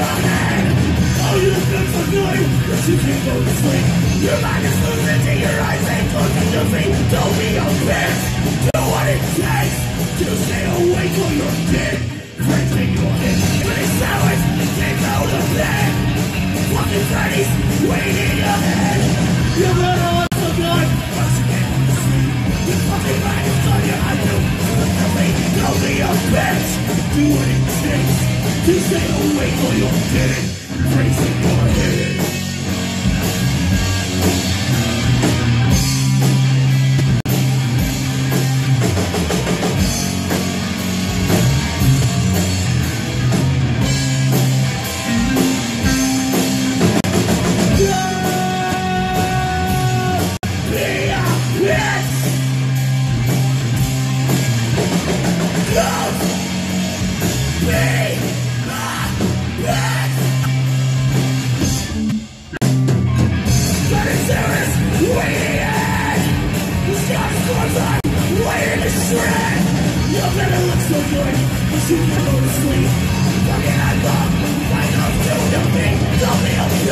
You can't go to sleep. Your mind is losing to your eyes and closing your feet. Don't be a bitch. Do what it takes to stay awake while you're dead. Crazy your head. Pretty silence. Can't go to bed. Fucking Freddy's waiting in your head. You better let the gun. But you can't go to sleep. Your fucking mind is on your eye too. Don't be a bitch. Do what it takes to stay awake while you're dead. Crazy your head. You can go to sleep. Fucking I love. I know you don't be. Don't be a